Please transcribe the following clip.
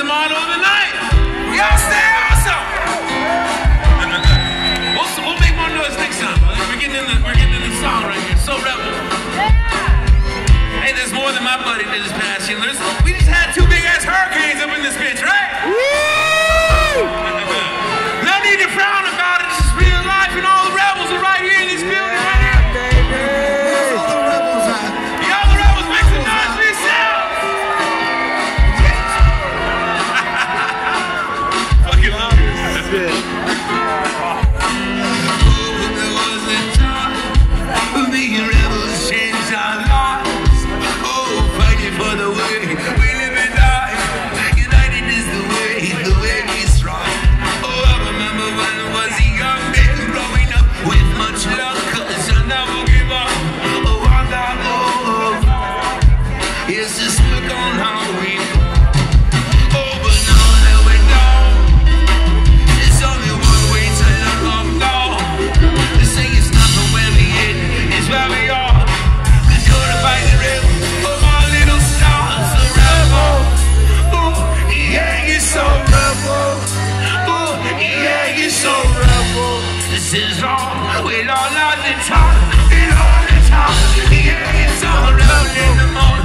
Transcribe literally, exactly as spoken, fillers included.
motto of the night. Y'all stay awesome. we'll, we'll make more noise next time. We're getting in the, we're getting in the song right here. So rebel. Hey, there's more than my buddy did this past year. There's, we just had two big ass hurricanes up in this bitch, right? Woo! No need to frown about it. It's just real life, and all the rebels are right here in this building right here. Y'all the rebels, make some noise for yourselves. Fucking love this. That's it. For the way we live and die, united is the way, the way we strive. Oh, I remember when I was a young man growing up with much love, cause I never give up. Oh, I got love. It's just look on how we go. Oh, but now that we're gone, there's only one way to let love go. They say it's not the way we hit, it's where we are. Cause you're the fighting rebel. So rebel, ooh, yeah, you're so rebel. This is all, we all know the time, we all the time. Yeah, you're so rebel in the morning.